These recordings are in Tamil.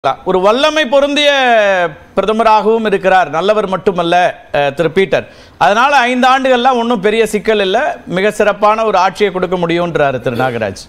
ஒரு வல்லமை பொருந்திய பிரதமராகவும் இருக்கிறார். நல்லவர் மட்டுமல்ல திரு பீட்டர். அதனால 5 ஆண்டுகள்லாம் ஒன்றும் பெரிய சிக்கல் இல்லை, மிக சிறப்பான ஒரு ஆட்சியை கொடுக்க முடியும்ன்றாரு திரு நாகராஜ்.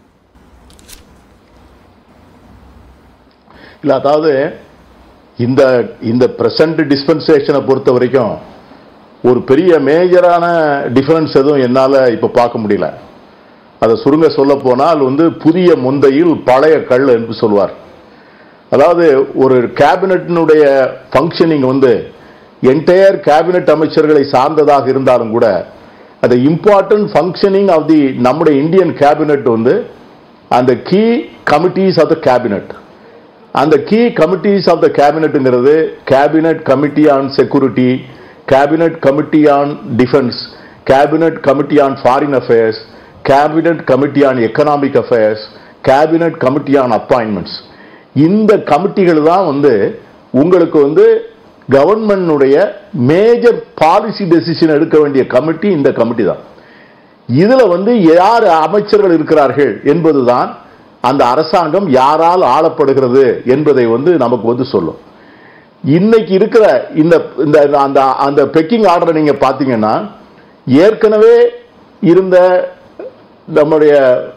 இல்ல, அதாவது இந்த பிரசன்ட் டிஸ்பென்சேஷனை பொறுத்த வரைக்கும் ஒரு பெரிய மேஜரான டிஃபரன்ஸ் எதுவும் என்னால இப்ப பார்க்க முடியல. அதை சுருங்க சொல்ல போனால் புதிய முந்தையில் பழைய கல் என்று சொல்வார். அதாவது ஒரு கேபினட்டினுடைய ஃபங்க்ஷனிங் என்டையர் கேபினட் அமைச்சர்களை சார்ந்ததாக இருந்தாலும் கூட அந்த இம்பார்ட்டன்ட் ஃபங்க்ஷனிங் ஆஃப் தி நம்முடைய இந்தியன் கேபினட் அந்த key committees of the cabinet, அந்த கீ கமிட்டிஸ் ஆஃப் த கேபினட்ங்கிறது cabinet committee on security, cabinet committee on defence, cabinet committee on foreign affairs, cabinet committee on economic affairs, cabinet committee on appointments. இந்த கமிட்டிகள் தான் உங்களுக்கு கவர்மெண்டுடைய மேஜர் பாலிசி டெசிஷன் எடுக்க வேண்டிய கமிட்டி இந்த கமிட்டி தான். இதுல யார் அமைச்சர்கள் இருக்கிறார்கள் என்பதுதான் அந்த அரசாங்கம் யாரால் ஆளப்படுகிறது என்பதை நமக்கு சொல்லும். இன்னைக்கு இருக்கிற அந்த பெக்கிங் ஆர்டரை நீங்க பாத்தீங்கன்னா, ஏற்கனவே இருந்த நம்முடைய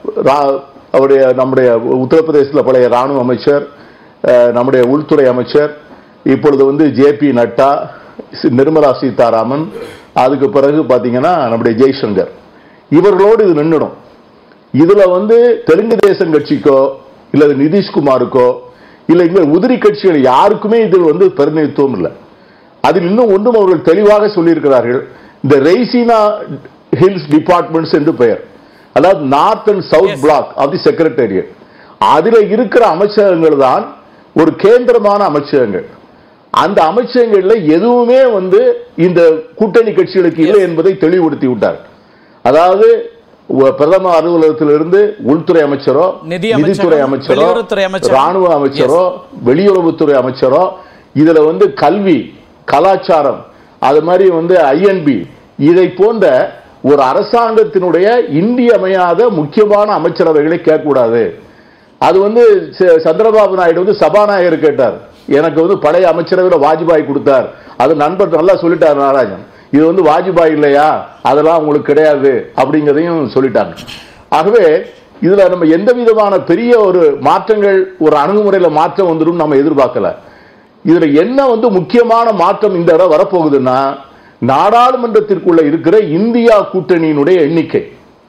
உத்தரப்பிரதேசத்தில் பழைய ராணுவ அமைச்சர், நம்முடைய உள்துறை அமைச்சர், இப்பொழுது ஜே.பி. நட்டா, நிர்மலா சீதாராமன், அதுக்கு பிறகு பாத்தீங்கன்னா நம்முடைய ஜெய்சங்கர், இவர்களோடு இது நின்றுடும். இதுல தெலுங்கு தேசம் கட்சிக்கோ இல்ல நிதிஷ்குமாருக்கோ இல்ல இங்க உதிரி கட்சிகள் யாருக்குமே இதில் பிரதிநிதித்துவம் இல்லை. அதில் இன்னும் ஒன்றும் அவர்கள் தெளிவாக சொல்லியிருக்கிறார்கள். இந்த ரெய்சினா ஹில்ஸ் டிபார்ட்மெண்ட்ஸ் என்று பெயர், அதாவது north and south block of the secretariat, அதுல இருக்கிற அமைச்சகங்கள் தான் ஒரு கேந்திரமான அமைச்சகங்கள். அந்த அமைச்சகங்கள்ல எதுவுமே இந்த கூட்டணி கட்சிகளுக்கு இல்லை என்பதை தெளிவுபடுத்தி விட்டார். அதாவது பிரதமர் அலுவலகத்திலிருந்து உள்துறை அமைச்சரோ, நிதித்துறை அமைச்சரோ, ராணுவ அமைச்சரோ, வெளியுறவுத்துறை அமைச்சரோ, இதுல கல்வி, கலாச்சாரம், அது மாதிரி ஐஎன்பி, இதை போன்ற ஒரு அரசாங்கத்தினுடைய இன்றியமையாத முக்கியமான அமைச்சரவைகளை கேட்கக்கூடாது. அது சந்திரபாபு நாயுடு சபாநாயகர் கேட்டார், எனக்கு பழைய அமைச்சரவையில் வாஜ்பாய் கொடுத்தார், அது நண்பர் நல்லா சொல்லிட்டார் நாராயணன், இது வாஜ்பாய் இல்லையா, அதெல்லாம் உங்களுக்கு கிடையாது அப்படிங்கிறதையும் சொல்லிட்டாங்க. ஆகவே இதுல நம்ம எந்த விதமான பெரிய ஒரு மாற்றங்கள், ஒரு அணுகுமுறையில மாற்றம் வந்துடும் நம்ம எதிர்பார்க்கல. இதுல என்ன முக்கியமான மாற்றம் இந்த இடம் வரப்போகுதுன்னா, நாடாளுமன்றத்திற்குள்ள இருக்கிற இந்தியா கூட்டணியினுடைய எண்ணிக்கை,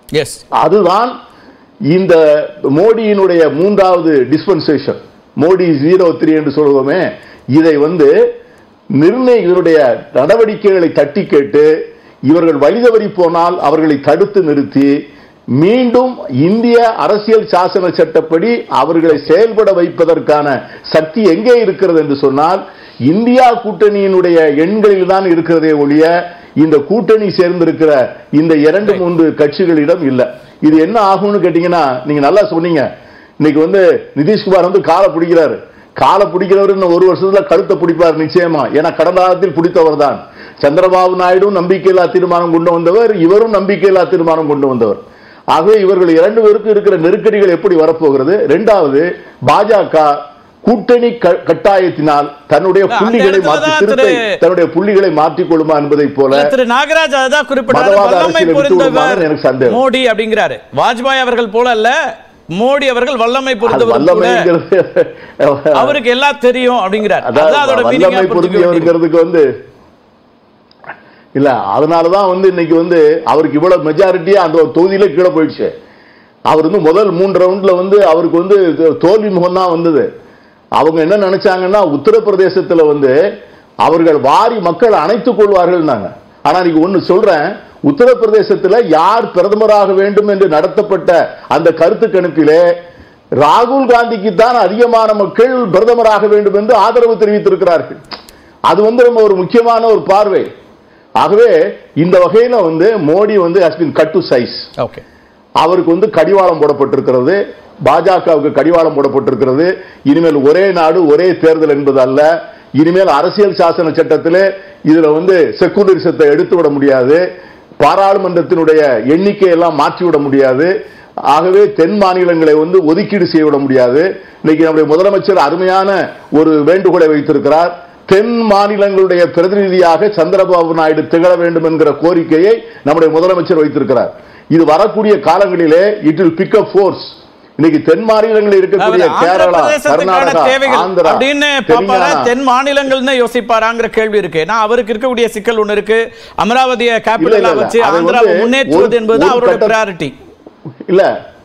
அதுதான் இந்த மோடியினுடைய 3வது டிஸ்பென்சேஷன், மோடி 03 என்று சொல்லுவோமே, இதை நிர்ணயிகளுடைய நடவடிக்கைகளை தட்டி கேட்டு இவர்கள் வழிதவறி போனால் அவர்களை தடுத்து நிறுத்தி மீண்டும் இந்திய அரசியல் சாசன சட்டப்படி அவர்களை செயல்பட வைப்பதற்கான சக்தி எங்கே இருக்கிறது என்று சொன்னால் இந்தியா கூட்டணியினுடைய எண்களில் தான் இருக்கிறதே ஒழிய இந்த கூட்டணி சேர்ந்திருக்கிற இந்த 2-3 கட்சிகளிடம் இல்ல. இது என்ன ஆகும்னு கேட்டீங்கன்னா, நீங்க நல்லா சொன்னீங்க, இன்னைக்கு நிதிஷ்குமார் காலை பிடிக்கிறாரு, காலை பிடிக்கிறவர் இன்னும் 1 வருஷத்துல கழுத்தை பிடிப்பார் நிச்சயமா. ஏன்னா கடந்த காலத்தில் பிடித்தவர் தான். சந்திரபாபு நாயுடு நம்பிக்கையில்லா தீர்மானம் கொண்டு வந்தவர், இவரும் நம்பிக்கையில்லா தீர்மானம் கொண்டு வந்தவர். ஆகவே இவர்கள் 2 பேருக்கு இருக்கிற நெருக்கடிகள் எப்படி வரப்போகிறது? 2வது, பாஜக கூட்டணி கட்டாயத்தினால் தன்னுடைய புள்ளிகளை மாற்றிக் கொள்ளுமா என்பதை போல திரு நாகராஜ் அதான் குறிப்பிட்டார். எனக்கு சந்தேகம். மோடி அப்படிங்கிறாரு, வாஜ்பாய் அவர்கள் போல அல்ல, மோடி அவர்கள் வல்லமை பொருந்தவர், அவருக்கு எல்லாம் தெரியும் அப்படிங்கிறார். வல்லமை பொருந்தியவருக்கு இல்ல, அதனாலதான் இன்னைக்கு அவருக்கு இவ்வளவு மெஜாரிட்டியா அந்த தொகுதியில கீழே போயிடுச்சு. அவர் முதல் 3 ரவுண்ட்ல அவருக்கு தோல்வி முகம் தான் வந்தது. அவங்க என்ன நினைச்சாங்கன்னா, உத்தரப்பிரதேசத்துல அவர்கள் வாரி மக்கள் அணைத்துக் கொள்வார்கள். ஆனா இன்னைக்கு ஒண்ணு சொல்றேன், உத்தரப்பிரதேசத்தில் யார் பிரதமராக வேண்டும் என்று நடத்தப்பட்ட அந்த கருத்து கணிப்பிலே ராகுல் காந்திக்கு தான் அதிகமான மக்கள் பிரதமராக வேண்டும் என்று ஆதரவு தெரிவித்திருக்கிறார்கள். அது நம்ம ஒரு முக்கியமான ஒரு பார்வை. ஆகவே இந்த வகையில Modi has been cut to size. அவருக்கு கடிவாளம் போடப்பட்டிருக்கிறது, பாஜகவுக்கு கடிவாளம் போடப்பட்டிருக்கிறது. இனிமேல் ஒரே நாடு ஒரே தேர்தல் என்பது அல்ல. இனிமேல் அரசியல் சாசன சட்டத்திலே இதுல செக்குலரிசத்தை எடுத்துவிட முடியாது, பாராளுமன்றத்தினுடைய எண்ணிக்கையெல்லாம் மாற்றிவிட முடியாது. ஆகவே தென் மாநிலங்களை வந்து ஒதுக்கீடு செய்யவிட முடியாது. இன்னைக்கு நம்முடைய முதலமைச்சர் அருமையான ஒரு வேண்டுகோளை வைத்திருக்கிறார். தென் மாநிலங்களுடைய பிரதிநிதியாக சந்திரபாபு நாயுடு திகழ வேண்டும் என்கிற கோரிக்கையை நம்முடைய முதலமைச்சர் வைத்திருக்கிறார். இது வரக்கூடிய காலங்களிலே it will pick up force. இன்னைக்கு தென் மாநிலங்களில் இருக்கக்கூடிய கேரளா, கர்நாடகா, ஆந்திரா, தென் மாநிலங்கள்னு யோசிப்பாராங்கிற கேள்வி இருக்கு. ஏன்னா அவருக்கு இருக்கக்கூடிய சிக்கல் ஒண்ணு இருக்கு. அமராவதியை கேபிட்டலா வச்சு ஆந்திராவை முன்னேற்றுவது என்பது அவருடைய பிரையாரிட்டி. இல்ல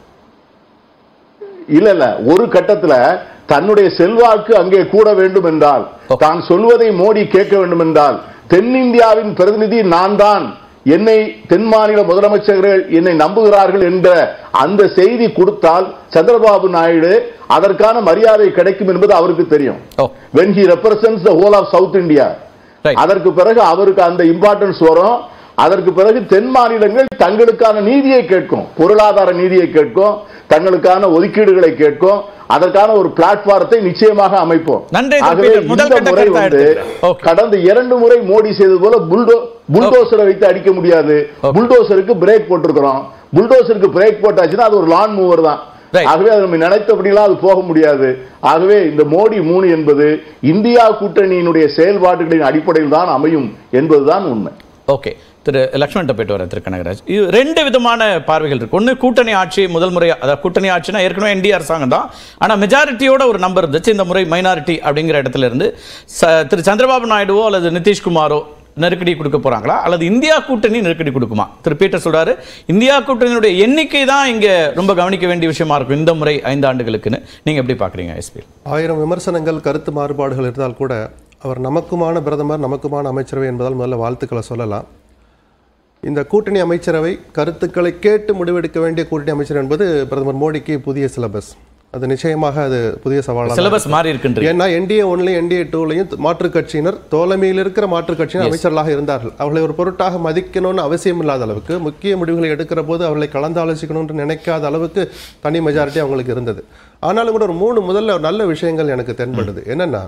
இல்ல இல்ல ஒரு கட்டத்துல தன்னுடைய செல்வாக்கு அங்கே கூட வேண்டும் என்றால், தான் சொல்வதை மோடி கேட்க வேண்டும் என்றால், தென்னிந்தியாவின் பிரதிநிதி நான் தான், என்னை தென் மாநில முதலமைச்சர்கள் என்னை நம்புகிறார்கள் என்ற அந்த செய்தி கொடுத்தால் சந்திரபாபு நாயுடு அதற்கான மரியாதை கிடைக்கும் என்பது அவருக்கு தெரியும். when he represents the whole of South India, அதற்கு பிறகு அவருக்கு அந்த இம்பார்ட்டன்ஸ் வரும். அதற்கு பிறகு தென் மாநிலங்கள் தங்களுக்கான நீதியை கேட்கும், பொருளாதார நீதியை கேட்கும், தங்களுக்கான ஒதுக்கீடுகளை கேட்கும். அதற்கான ஒரு பிளாட்பாரத்தை நிச்சயமாக அமைப்போம். கடந்த 2 முறை மோடி செய்தது போல புல்டோசரை வைத்து அடிக்க முடியாது. புல்டோசருக்கு பிரேக் போட்டிருக்கிறோம். புல்டோசருக்கு பிரேக் போட்டாச்சுன்னா அது ஒரு லான் மூவர் தான். ஆகவே அது நம்ம நினைத்தபடியெல்லாம் அது போக முடியாது. ஆகவே இந்த மோடி 3 என்பது இந்தியா கூட்டணியினுடைய செயல்பாடுகளின் அடிப்படையில் தான் அமையும் என்பதுதான் உண்மை. ஓகே, திரு லக்ஷ்மண் போயிட்டு வர திரு கனகராஜ், இது 2 விதமான பார்வைகள் இருக்கு. ஒன்று, கூட்டணி ஆட்சி முதல் முறை, அதாவது கூட்டணி ஆட்சினா ஏற்கனவே என்டிஏ அரசாங்கம் தான், ஆனால் மெஜாரிட்டியோட ஒரு நம்பர் இருந்துச்சு. இந்த முறை மைனாரிட்டி அப்படிங்கிற இடத்துல இருந்து திரு சந்திரபாபு நாயுடுவோ அல்லது நிதிஷ்குமாரோ நெருக்கடி கொடுக்க போறாங்களா, அல்லது இந்தியா கூட்டணி நெருக்கடி கொடுக்குமா? திரு பீட்டர் சொல்றாரு இந்தியா கூட்டணியுடைய எண்ணிக்கை தான் இங்க ரொம்ப கவனிக்க வேண்டிய விஷயமா இருக்கும் இந்த முறை 5 ஆண்டுகளுக்குன்னு. நீங்க எப்படி பாக்குறீங்க எஸ்பி? 1000 விமர்சனங்கள், கருத்து மாறுபாடுகள் இருந்தால் கூட அவர் நமக்குமான பிரதமர், நமக்குமான அமைச்சரவை என்பதால் முதல்ல வாழ்த்துக்களை சொல்லலாம். இந்த கூட்டணி அமைச்சரவை கருத்துக்களை கேட்டு முடிவெடுக்க வேண்டிய கூட்டணி அமைச்சர் என்பது பிரதமர் மோடிக்கு புதிய சிலபஸ். அது நிச்சயமாக அது புதிய சவாலாக சிலபஸ் மாறி இருக்கின்றது. ஏன்னா என்டிஏ 1லையும் என்டிஏ 2லையும் மாற்றுக் கட்சியினர், தோழமையில் இருக்கிற மாற்றுக் கட்சியினர் அமைச்சர்களாக இருந்தார்கள். அவர்களை ஒரு பொருட்டாக மதிக்கணும்னு அவசியம் இல்லாத அளவுக்கு, முக்கிய முடிவுகளை எடுக்கிற போது அவர்களை கலந்து ஆலோசிக்கணும்னு நினைக்காத அளவுக்கு தனி மெஜாரிட்டி அவங்களுக்கு இருந்தது. ஆனாலும் கூட ஒரு 3 முதல்ல நல்ல விஷயங்கள் எனக்கு தென்படுது. என்னன்னா,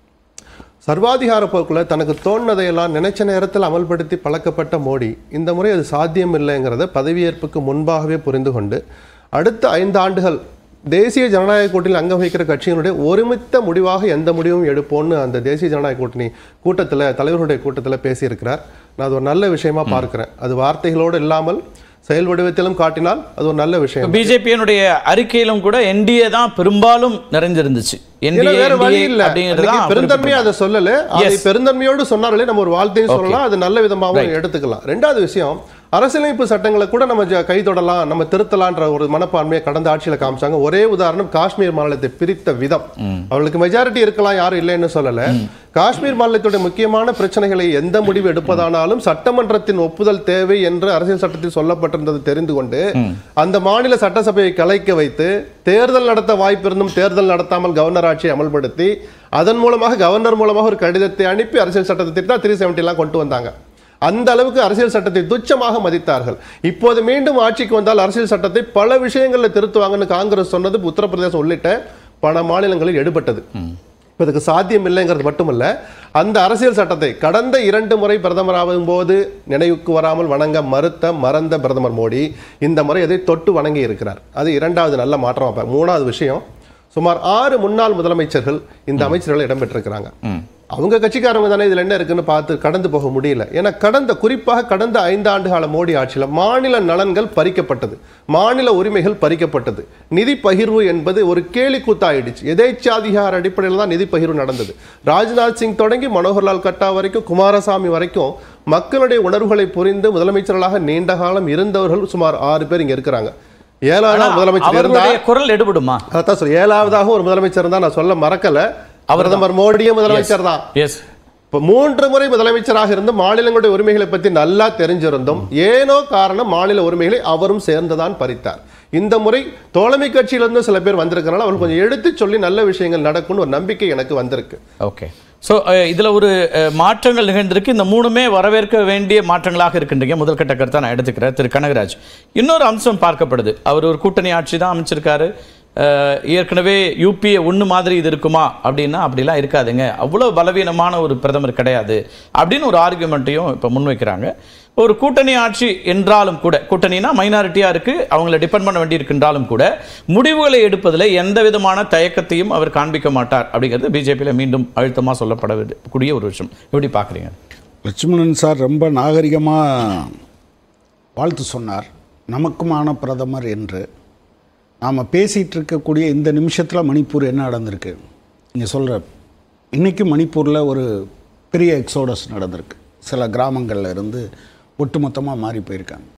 சர்வாதிகார போக்குல தனக்கு தோணுனதையெல்லாம் நினைச்ச நேரத்தில் அமல்படுத்தி பழக்கப்பட்ட மோடி இந்த முறை அது சாத்தியம் இல்லைங்கிறத பதவியேற்புக்கு முன்பாகவே புரிந்து கொண்டு அடுத்த 5 ஆண்டுகள் தேசிய ஜனநாயக கூட்டணியில் அங்கம் வகிக்கிற கட்சியினுடைய ஒருமித்த முடிவாக எந்த முடிவும் எடுப்போம்னு அந்த தேசிய ஜனநாயக கூட்டணி கூட்டத்தில், தலைவருடைய கூட்டத்தில் பேசியிருக்கிறார். நான் அது ஒரு நல்ல விஷயமா பார்க்கிறேன். அது வார்த்தைகளோடு இல்லாமல் செயல் வடிவத்திலும் காட்டினால் அது ஒரு நல்ல விஷயம். பிஜேபியினுடைய அறிக்கையிலும் கூட என்டிஏ தான் பெரும்பாலும் நிறைஞ்சிருந்துச்சு. வேற வழி இல்ல, பெருந்தன்மையா அதை சொல்லல, அதை பெருந்தன்மையோடு சொன்னார்களே நம்ம ஒரு வாழ்த்தையும் சொல்லலாம், அது நல்ல விதமாகவும் எடுத்துக்கலாம். 2வது விஷயம், அரசியலமைப்பு சட்டங்களை கூட நம்ம கை தொடலாம், நம்ம திருத்தலான்ற ஒரு மனப்பான்மையை கடந்த ஆட்சியில் காமிச்சாங்க. ஒரே உதாரணம், காஷ்மீர் மாநிலத்தை பிரித்த விதம். அவர்களுக்கு மெஜாரிட்டி இருக்கலாம், யாரும் இல்லைன்னு சொல்லல. காஷ்மீர் மாநிலத்துடைய முக்கியமான பிரச்சனைகளை எந்த முடிவு எடுப்பதானாலும் சட்டமன்றத்தின் ஒப்புதல் தேவை என்று அரசியல் சட்டத்தில் சொல்லப்பட்டிருந்தது தெரிந்து கொண்டு அந்த மாநில சட்டசபையை கலைக்க வைத்து தேர்தல் நடத்த வாய்ப்பு இருந்தும் தேர்தல் நடத்தாமல் கவர்னர் ஆட்சியை அமல்படுத்தி அதன் மூலமாக கவர்னர் மூலமாக ஒரு கடிதத்தை அனுப்பி அரசியல் சட்டத்தை 370 கொண்டு வந்தாங்க. அந்த அளவுக்கு அரசியல் சட்டத்தை துச்சமாக மதித்தார்கள். இப்போது மீண்டும் ஆட்சிக்கு வந்தால் அரசியல் சட்டத்தை பல விஷயங்களில் திருத்துவாங்கன்னு காங்கிரஸ் சொன்னது உத்தரப்பிரதேசம் உள்ளிட்ட பல மாநிலங்களில் எடுபட்டது. இப்போ இதுக்கு சாத்தியம் இல்லைங்கிறது மட்டுமல்ல, அந்த அரசியல் சட்டத்தை கடந்த 2 முறை பிரதமராகும் போது நினைவுக்கு வராமல் வணங்க மறந்த பிரதமர் மோடி இந்த முறை அதை தொட்டு வணங்கி இருக்கிறார். அது 2வது நல்ல மாற்றம். 3வது விஷயம், சுமார் 6 முன்னாள் முதலமைச்சர்கள் இந்த அமைச்சர்கள் இடம்பெற்றிருக்கிறாங்க. அவங்க கட்சிக்காரங்க தானே, இதுல என்ன இருக்குன்னு பார்த்து கடந்து போக முடியல. ஏன்னா குறிப்பாக கடந்த 5 ஆண்டு கால மோடி ஆட்சியில் மாநில நலன்கள் பறிக்கப்பட்டது, மாநில உரிமைகள் பறிக்கப்பட்டது. நிதி பகிர்வு என்பது ஒரு கேலி கூத்தாயிடுச்சு. எதேச்சாதிகார அடிப்படையில் தான் நிதி பகிர்வு நடந்தது. ராஜ்நாத் சிங் தொடங்கி மனோகர்லால் கட்டா வரைக்கும், குமாரசாமி வரைக்கும் மக்களுடைய உணர்வுகளை புரிந்து முதலமைச்சர்களாக நீண்ட காலம் இருந்தவர்கள் சுமார் 6 பேர் இங்க இருக்கிறாங்க. 7வது முதலமைச்சர் இருந்தா குரல் எடுபடுமா? அதான் சொல்ல, 7வதாக ஒரு முதலமைச்சர் இருந்தா நான் சொல்ல மறக்கல, பிரதமர் மோடியே முதலமைச்சர் தான். இப்ப 3 முறை முதலமைச்சராக இருந்து மாநிலங்களுடைய உரிமைகளை பற்றி நல்லா தெரிஞ்சிருந்தும் ஏனோ காரணம் மாநில உரிமைகளை அவரும் சேர்ந்துதான் பறித்தார். இந்த முறை தோழமை கட்சியிலிருந்து சில பேர் வந்திருக்கிறனால அவர்கள் கொஞ்சம் எடுத்து சொல்லி நல்ல விஷயங்கள் நடக்கும்னு ஒரு நம்பிக்கை எனக்கு வந்திருக்கு. ஓகே, ஸோ இதுல ஒரு மாற்றங்கள் நிகழ்ந்திருக்கு. இந்த 3மே வரவேற்க வேண்டிய மாற்றங்களாக இருக்கின்றீங்க. முதல் கட்ட கருத்தை நான் எடுத்துக்கிறேன். திரு கனகராஜ், இன்னொரு அம்சம் பார்க்கப்படுது. அவர் ஒரு கூட்டணி ஆட்சி தான் அமைச்சிருக்காரு. ஏற்கனவே யூபிஏ ஒன்று மாதிரி இது இருக்குமா அப்படின்னா அப்படிலாம் இருக்காதுங்க, அவ்வளோ பலவீனமான ஒரு பிரதமர் கிடையாது அப்படின்னு ஒரு ஆர்குமெண்ட்டையும் இப்போ முன்வைக்கிறாங்க. ஒரு கூட்டணி ஆட்சி என்றாலும் கூட, கூட்டணினா மைனாரிட்டியாக இருக்குது, அவங்கள டிபெண்ட் பண்ண வேண்டியிருக்கின்றாலும் கூட முடிவுகளை எடுப்பதில் எந்த விதமான தயக்கத்தையும் அவர் காண்பிக்க மாட்டார் அப்படிங்கிறது பிஜேபியில் மீண்டும் அழுத்தமாக சொல்லப்படக்கூடிய ஒரு விஷயம். எப்படி பார்க்குறீங்க? லட்சுமணன் சார் ரொம்ப நாகரிகமாக வாழ்த்து சொன்னார், நமக்குமான பிரதமர் என்று. நாம் பேசிகிட்டு இருக்கக்கூடிய இந்த நிமிஷத்தில் மணிப்பூர் என்ன நடந்திருக்கு நீங்கள் சொல்கிற, இன்றைக்கும் மணிப்பூரில் ஒரு பெரிய எக்ஸோடஸ் நடந்திருக்கு. சில கிராமங்களில் இருந்து ஒட்டுமொத்தமாக மாறி போயிருக்காங்க.